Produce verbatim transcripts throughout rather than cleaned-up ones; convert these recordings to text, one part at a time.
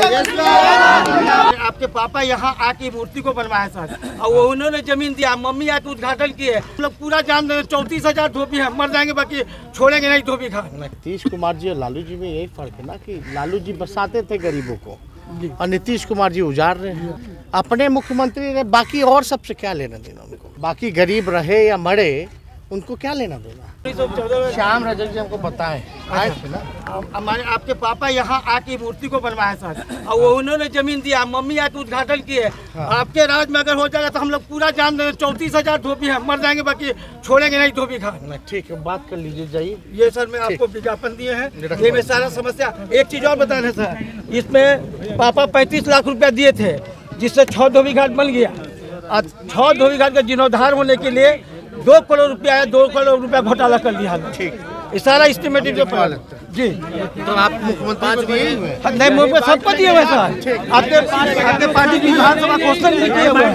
आपके पापा यहाँ आके मूर्ति को बनवाया सर, और वो उन्होंने जमीन दिया, मम्मी आके उद्घाटन किए। हम लोग पूरा जान दें, चौंतीस हजार धोबी है, मर जाएंगे बाकी छोड़ेंगे नहीं धोबी खा। नीतीश कुमार जी और लालू जी में यही फर्क है ना कि लालू जी बसाते थे गरीबों को और नीतीश कुमार जी उजाड़ रहे हैं। अपने मुख्यमंत्री ने, बाकी और सबसे क्या लेना देना उनको, बाकी गरीब रहे या मरे उनको क्या लेना देना। श्याम रजक जी हमको बताएं आए थे ना, हमारे आपके पापा यहाँ आके मूर्ति को बनवाया सर, और वो उन्होंने जमीन दिया, मम्मी आके उद्घाटन किए। हाँ। आपके राज में अगर हो जाएगा तो हम लोग पूरा जान दें, चौंतीस हजार धोबी है, मर जाएंगे बाकी छोड़ेंगे नहीं धोबी खा। ठीक है, बात कर लीजिए, जाइए। ये सर मैं आपको विज्ञापन दिए हैं, ये में सारा समस्या। एक चीज और बता रहे सर, इसमें पापा पैंतीस लाख रुपया दिए थे, जिससे छह धोबी घाट बन गया। और छह धोबी घाट का जीर्णोद्धार होने के लिए दो करोड़ रुपया है, दो करोड़ रुपया घोटाला कर दिया। ठीक, ये सारा एस्टिमेटेड जो पड़ा लगता है जी। तो आप मुख्यमंत्री को दिए हुए हैं? नहीं, मुझे सबको दिए हुए सर। आपके आपके पार्टी की विधानसभा क्वेश्चन भी किए हुए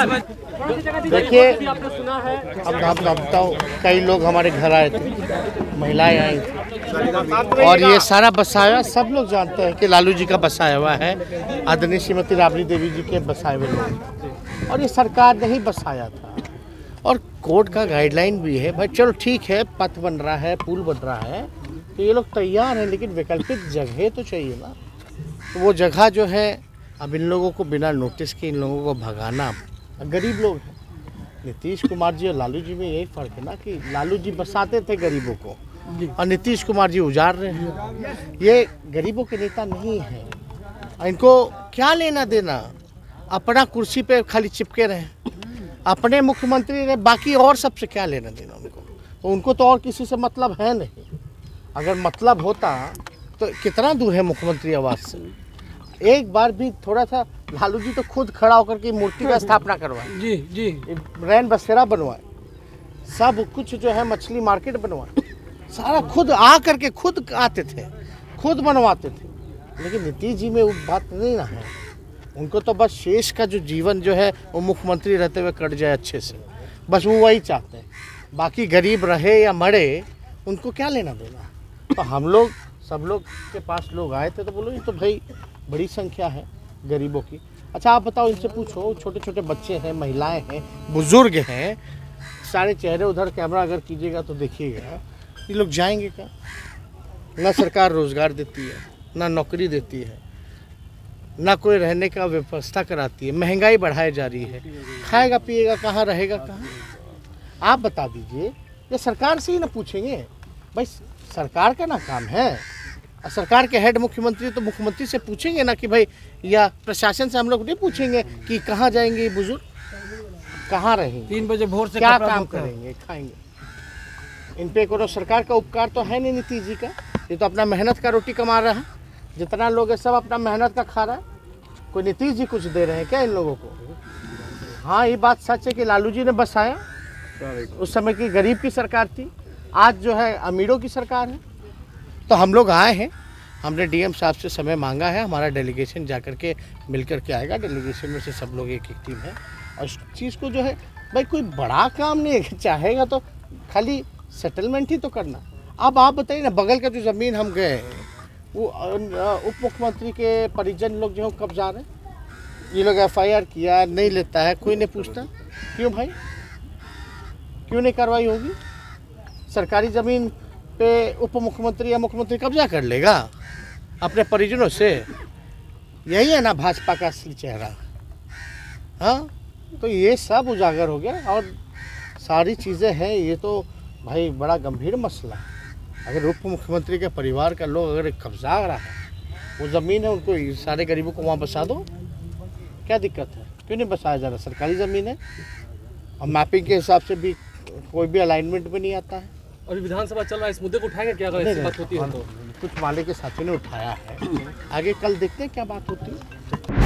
हैं। देखिए, अब आप बताओ, कई लोग हमारे घर आए थे, महिलाएं आई थी, और ये सारा बसाया सब लोग जानते हैं कि लालू जी का बसाया हुआ है, आदरणीय श्रीमती राबड़ी देवी जी के बसाए हुए लोग, और ये सरकार ने ही बसाया था। और कोर्ट का गाइडलाइन भी है भाई, चलो ठीक है, पथ बन रहा है, पुल बन रहा है, तो ये लोग तैयार हैं, लेकिन वैकल्पिक जगह तो चाहिए ना। तो वो जगह जो है, अब इन लोगों को बिना नोटिस के इन लोगों को भगाना, गरीब लोग हैं। नीतीश कुमार जी और लालू जी में यही फर्क है ना कि लालू जी बसाते थे गरीबों को और नीतीश कुमार जी उजाड़ रहे हैं। ये गरीबों के नेता नहीं है, इनको क्या लेना देना, अपना कुर्सी पे खाली चिपके रहे। अपने मुख्यमंत्री ने, बाकी और सबसे क्या लेना देना उनको, तो उनको तो और किसी से मतलब है नहीं। अगर मतलब होता तो कितना दूर है मुख्यमंत्री आवास से। एक बार भी थोड़ा सा लालू जी तो खुद खड़ा होकर के मूर्ति का स्थापना करवाए जी जी, रैन बसेरा बनवाए, सब कुछ जो है मछली मार्केट बनवाए, सारा खुद आ करके खुद आते थे, खुद बनवाते थे। लेकिन नीतीश जी में वो बात नहीं ना है, उनको तो बस शेष का जो जीवन जो है वो मुख्यमंत्री रहते हुए कट जाए अच्छे से, बस वो वही चाहते हैं। बाकी गरीब रहे या मरे उनको क्या लेना देना। तो हम लोग सब लोग के पास लोग आए थे, तो बोलो ये तो भाई बड़ी संख्या है गरीबों की। अच्छा आप बताओ, इनसे पूछो, छोटे छोटे बच्चे हैं, महिलाएं हैं, बुजुर्ग हैं, सारे चेहरे उधर कैमरा अगर कीजिएगा तो देखिएगा, ये लोग जाएंगे क्या? ना सरकार रोजगार देती है, ना नौकरी देती है, ना कोई रहने का व्यवस्था कराती है, महंगाई बढ़ाई जा रही है, खाएगा पिएगा कहाँ, रहेगा कहाँ? आप बता दीजिए। ये सरकार से ही ना पूछेंगे भाई, सरकार का ना काम है, सरकार के हेड मुख्यमंत्री तो मुख्यमंत्री से पूछेंगे ना कि भाई, या प्रशासन से हम लोग नहीं पूछेंगे कि कहाँ जाएंगे ये बुजुर्ग, कहाँ रहेंगे, तीन बजे भोर से क्या काम करेंगे, खाएंगे। इन पे कोनो सरकार का उपकार तो है नहीं नीतीश जी का, ये तो अपना मेहनत का रोटी कमा रहा है। जितना लोग है सब अपना मेहनत का खा रहा है, कोई नीतीश जी कुछ दे रहे हैं क्या इन लोगों को? हाँ, ये बात सच है कि लालू जी ने बसाया, उस समय की गरीब की सरकार थी, आज जो है अमीरों की सरकार है। तो हम लोग आए हैं, हमने डीएम साहब से समय मांगा है, हमारा डेलीगेशन जा कर के मिल कर के आएगा। डेलीगेशन में से सब लोग एक एक टीम है, और इस चीज़ को जो है भाई कोई बड़ा काम नहीं है, चाहेगा तो खाली सेटलमेंट ही तो करना। अब आप बताइए ना, बगल का जो ज़मीन हम गए, वो उप मुख्यमंत्री के परिजन लोग जो कब्जा रहे, ये लोग एफ आई आर किया, नहीं लेता है, कोई नहीं पूछता। क्यों भाई, क्यों नहीं कार्रवाई होगी? सरकारी ज़मीन पे उप मुख्यमंत्री या मुख्यमंत्री कब्जा कर लेगा अपने परिजनों से? यही है ना भाजपा का असली चेहरा। हाँ, तो ये सब उजागर हो गया, और सारी चीज़ें हैं, ये तो भाई बड़ा गंभीर मसला है। अगर उप मुख्यमंत्री के परिवार का लोग अगर कब्जा रहा है, वो ज़मीन है, उनको सारे गरीबों को वहाँ बसा दो, क्या दिक्कत है? क्यों नहीं बसाया जा रहा? सरकारी ज़मीन है, और मैपिंग के हिसाब से भी कोई भी अलाइनमेंट भी नहीं आता है। और विधानसभा चल रहा है, इस मुद्दे को उठाएंगे क्या अगर ऐसी बात होती है तो? कुछ माले के साथियों ने उठाया है, आगे कल देखते हैं क्या बात होती है।